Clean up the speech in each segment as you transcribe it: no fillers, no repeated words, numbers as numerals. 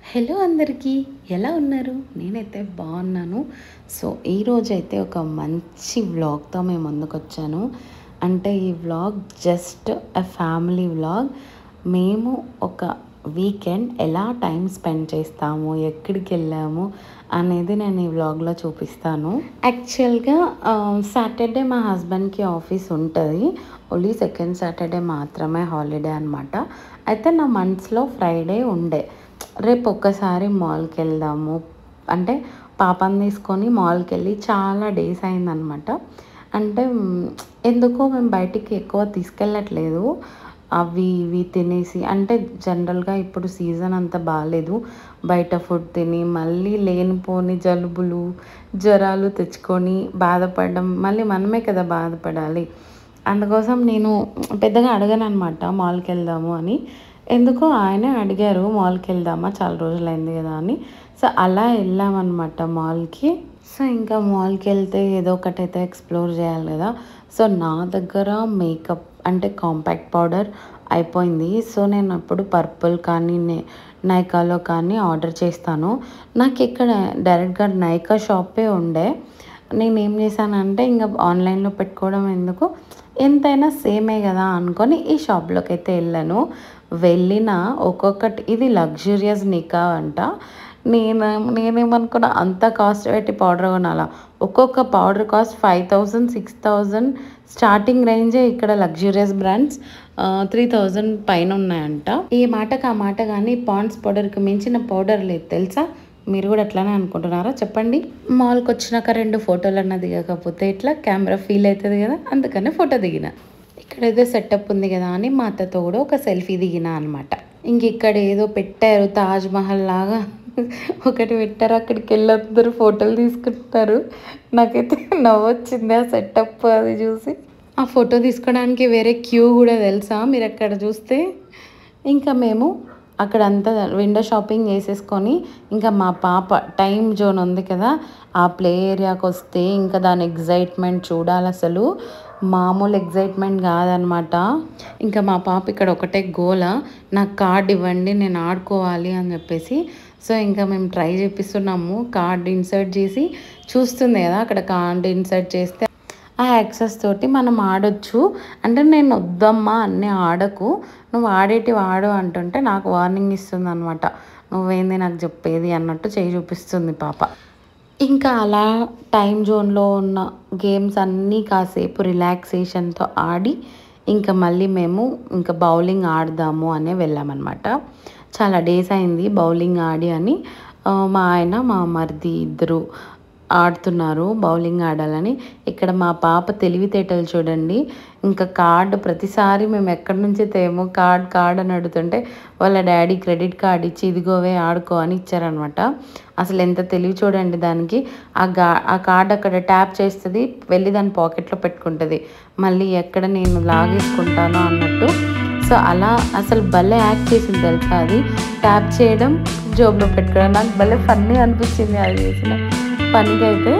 Hello అందరికీ, ఎలా ఉన్నారు? నేనైతే బాగున్నాను. సో ఈరోజైతే ఒక మంచి వ్లాగ్తో మేము ముందుకొచ్చాను. అంటే ఈ వ్లాగ్ జస్ట్ ఫ్యామిలీ వ్లాగ్. మేము ఒక వీకెండ్ ఎలా టైం స్పెండ్ చేస్తాము, ఎక్కడికి వెళ్ళాము అనేది నేను ఈ వ్లాగ్లో చూపిస్తాను. యాక్చువల్గా సాటర్డే మా హస్బెండ్కి ఆఫీస్ ఉంటుంది. ఓన్లీ సెకండ్ సాటర్డే మాత్రమే హాలిడే అనమాట. అయితే నా మనసులో ఫ్రైడే ఉండే, రేపు ఒక్కసారి మాల్కి వెళ్దాము అంటే పాపని తీసుకొని మాల్కి వెళ్ళి చాలా డేస్ అయిందనమాట. అంటే ఎందుకో మేము బయటికి ఎక్కువ తీసుకెళ్ళట్లేదు. అవి ఇవి తినేసి అంటే జనరల్గా ఇప్పుడు సీజన్ అంత బాగాలేదు. బయట ఫుడ్ తిని మళ్ళీ లేనిపోని జలుబులు జ్వరాలు తెచ్చుకొని బాధపడడం, మళ్ళీ మనమే కదా బాధపడాలి. అందుకోసం నేను పెద్దగా అడగను అనమాట మాల్కి వెళ్దాము అని. ఎందుకో ఆయనే అడిగారు మాల్కి వెళ్దామా, చాలా రోజులైంది కదా అని. సో అలా వెళ్ళామన్నమాట మాల్కి. సో ఇంకా మాల్కి వెళ్తే ఏదో ఒకటైతే ఎక్స్ప్లోర్ చేయాలి కదా. సో నా దగ్గర మేకప్ అంటే కాంపాక్ట్ పౌడర్ అయిపోయింది. సో నేను అప్పుడు పర్పుల్ కానీ నైకాలో కానీ ఆర్డర్ చేస్తాను. నాకు ఇక్కడ డైరెక్ట్గా నైకా షాపే ఉండే. నేను ఏం చేశానంటే ఇంకా ఆన్లైన్లో పెట్టుకోవడం ఎందుకు, ఎంతైనా సేమే కదా అనుకొని ఈ షాప్లోకి అయితే వెళ్ళాను. వెళ్ళిన ఒక్కొక్కటి ఇది లగ్జూరియస్ నికా అంట. నేనేమనుకున్నా అంత కాస్ట్ పెట్టి పౌడర్ కొనాలా. ఒక్కొక్క పౌడర్ కాస్ట్ 5,000 6,000 స్టార్టింగ్ రేంజే. ఇక్కడ లగ్జూరియస్ బ్రాండ్స్ 3,000 పైన ఉన్నాయంట. ఈ మాటకు ఆ మాట కానీ పాండ్స్ పౌడర్కి మించిన పౌడర్ లేదు తెలుసా. మీరు కూడా అట్లానే అనుకుంటున్నారా చెప్పండి. మాల్కి వచ్చినాక 2 ఫోటోలు అన్న దిగకపోతే ఇట్లా కెమెరా ఫీల్ అవుతుంది కదా, అందుకనే ఫోటో దిగిన. ఇక్కడేదో సెటప్ ఉంది కదా అని మా అత్తతో కూడా ఒక సెల్ఫీ దిగిన అనమాట. ఇంక ఇక్కడ ఏదో పెట్టారు తాజ్ మహల్ లాగా ఒకటి పెట్టారు. అక్కడికి వెళ్ళి అందరూ ఫోటోలు తీసుకుంటారు. నాకైతే నవ్వొచ్చింది ఆ సెటప్ అది చూసి. ఆ ఫోటో తీసుకోవడానికి వేరే క్యూ కూడా తెలుసా మీరు అక్కడ చూస్తే. ఇంకా మేము అక్కడంతా విండో షాపింగ్ చేసేసుకొని ఇంకా మా పాప టైం జోన్ ఉంది కదా, ఆ ప్లే ఏరియాకి వస్తే ఇంకా దాని ఎగ్జైట్మెంట్ చూడాలి. అసలు మామూలు ఎగ్జైట్మెంట్ కాదనమాట. ఇంకా మా పాప ఇక్కడ ఒకటే గోల, నాకు కార్డ్ ఇవ్వండి నేను ఆడుకోవాలి అని చెప్పేసి. సో ఇంకా మేము ట్రై చేపిస్తున్నాము. కార్డ్ ఇన్సర్ట్ చేసి చూస్తుంది కదా, అక్కడ కార్డ్ ఇన్సర్ట్ చేస్తే ఆ యాక్సెస్ తోటి మనం ఆడొచ్చు. అంటే నేను వద్దమ్మా అన్నీ ఆడకు, నువ్వు ఆడేటి ఆడు అంటుంటే నాకు వార్నింగ్ ఇస్తుంది అనమాట. నువ్వేంది నాకు చెప్పేది అన్నట్టు చేయి చూపిస్తుంది పాప. ఇంకా అలా టైం జోన్లో ఉన్న గేమ్స్ అన్నీ కాసేపు రిలాక్సేషన్తో ఆడి ఇంకా మళ్ళీ మేము ఇంకా బౌలింగ్ ఆడదాము అనే వెళ్ళామన్నమాట. చాలా డేస్ అయింది బౌలింగ్ ఆడి అని. మా ఆయన మా మరిది ఇద్దరు ఆడుతున్నారు బౌలింగ్ ఆడాలని. ఇక్కడ మా పాప తెలివితేటలు చూడండి. ఇంకా కార్డు ప్రతిసారి మేము ఎక్కడి నుంచి తేమో కార్డ్ అని అడుగుతుంటే వాళ్ళ డాడీ క్రెడిట్ కార్డ్ ఇచ్చి ఇదిగోవే ఆడుకో అని ఇచ్చారనమాట. అసలు ఎంత తెలివి చూడండి దానికి. ఆ కార్డ్ అక్కడ ట్యాప్ చేస్తుంది, వెళ్ళి దాని పాకెట్లో పెట్టుకుంటుంది, మళ్ళీ ఎక్కడ నేను లాగేసుకుంటానో అన్నట్టు. సో అలా అసలు భలే యాక్ట్ చేసింది తెలుసా. అది ట్యాప్ చేయడం జోబులో పెట్టుకోవడం నాకు భలే ఫన్నీ అనిపించింది అది చేసిన పనికి అయితే.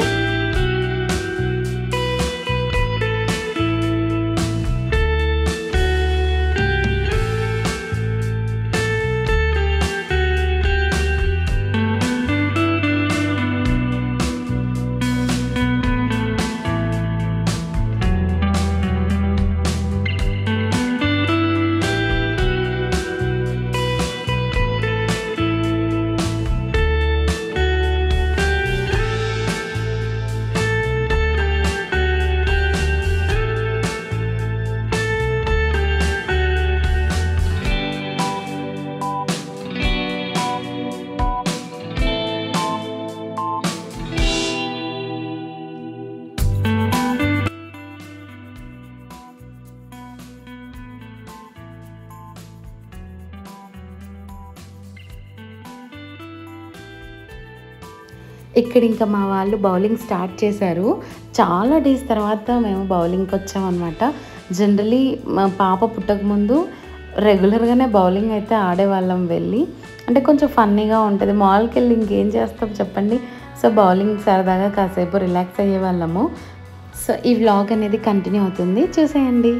ఇక్కడ ఇంకా మా వాళ్ళు బౌలింగ్ స్టార్ట్ చేశారు. చాలా డేస్ తర్వాత మేము బౌలింగ్కి వచ్చామన్నమాట. జనరలీ మా పాప పుట్టకముందు రెగ్యులర్గానే బౌలింగ్ అయితే ఆడేవాళ్ళం వెళ్ళి. అంటే కొంచెం ఫన్నీగా ఉంటుంది. మాల్కి వెళ్ళి ఇంకేం చేస్తాం చెప్పండి. సో బౌలింగ్ సరదాగా కాసేపు రిలాక్స్ అయ్యేవాళ్ళము. సో ఈ వ్లాగ్ అనేది కంటిన్యూ అవుతుంది, చూసేయండి.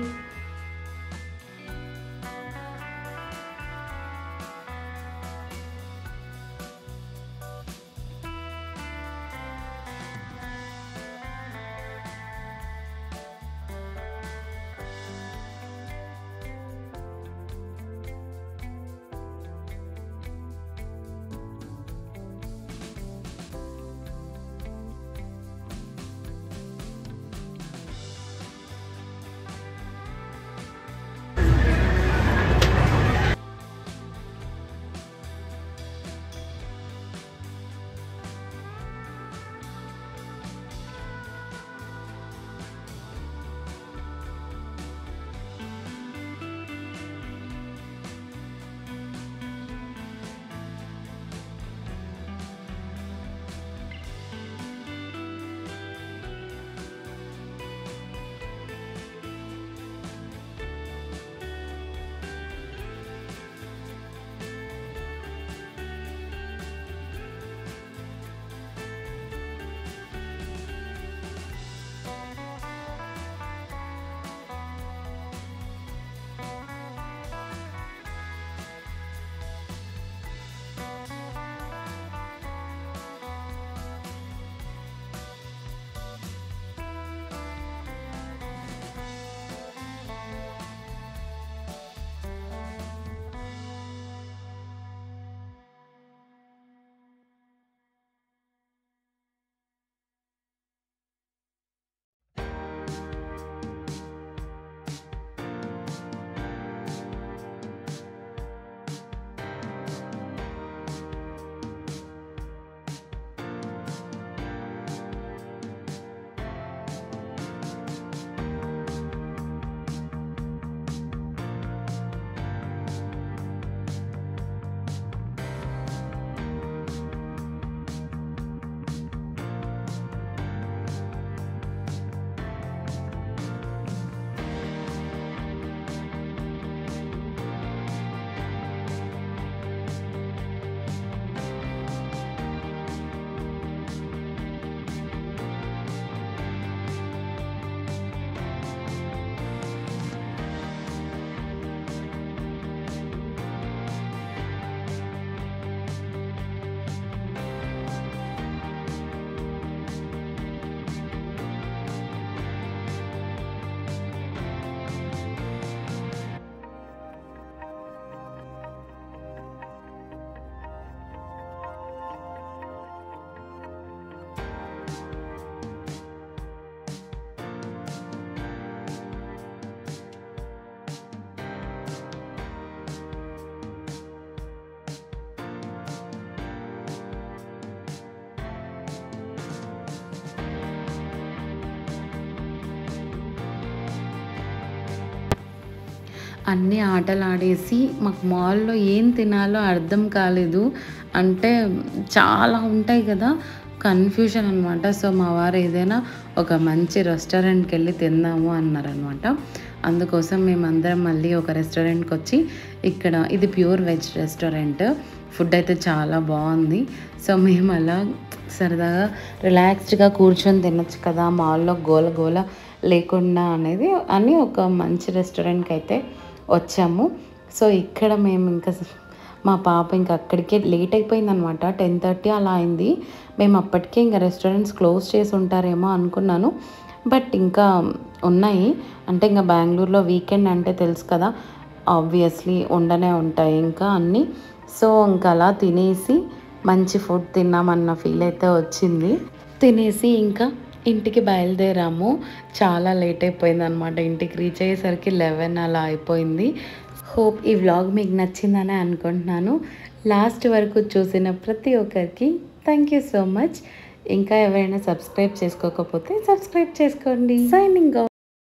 అన్ని ఆటలు ఆడేసి మాకు మాల్‌లో ఏం తినాలో అర్థం కాలేదు. అంటే చాలా ఉంటాయి కదా! కన్‌ఫ్యూజన్ అనమాట. సో, మా వారు ఏదైనా ఒక మంచి రెస్టారెంట్‌కెళ్ళి తిందాము అన్నారనమాట. అందుకోసం మేమందరం మళ్ళీ ఒక రెస్టారెంట్‌కొచ్చి ఇక్కడ ఇది ప్యూర్ వెజ్ రెస్టారెంట్. ఫుడ్ అయితే చాలా బావుంది. సో, మేము అలా సరదాగా రిలాక్స్డ్‌గా కూర్చొని తినొచ్చు కదా! మాల్‌లో గోల గోల లేకుండా అనేది అని ఒక మంచి రెస్టారెంట్‌కైతే వచ్చాము. సో, ఇక్కడ మేము ఇంకా మా పాప ఇంక అక్కడికే లేట్ అయిపోయిందనమాట. 10:30 అలా అయింది. మేము అప్పటికే ఇంక రెస్టారెంట్స్ క్లోజ్ చేసి ఉంటారేమో అనుకున్నాను. బట్ ఇంకా ఉన్నాయి. అంటే ఇంక బెంగుళూరులో వీకెండ్ అంటే తెలుసు కదా! ఆబ్వియస్లీ ఉండనే ఉంటాయి ఇంకా అన్నీ. సో, ఇంక అలా తినేసి మంచి ఫుడ్ తిన్నామన్న ఫీల్ అయితే వచ్చింది. తినేసి ఇంకా ఇంటికి బయలుదేరాము. చాలా లేట్ అయిపోయిందనమాట. ఇంటికి రీచ్ అయ్యేసరికి 11 అలా అయిపోయింది. హోప్ ఈ వ్లాగ్ మీకు నచ్చిందనే అనుకుంటున్నాను. లాస్ట్ వరకు చూసిన ప్రతి ఒక్కరికి థ్యాంక్ యూ సో మచ్. ఇంకా ఎవరైనా సబ్స్క్రైబ్ చేసుకోకపోతే సబ్స్క్రైబ్ చేసుకోండి. Signing of.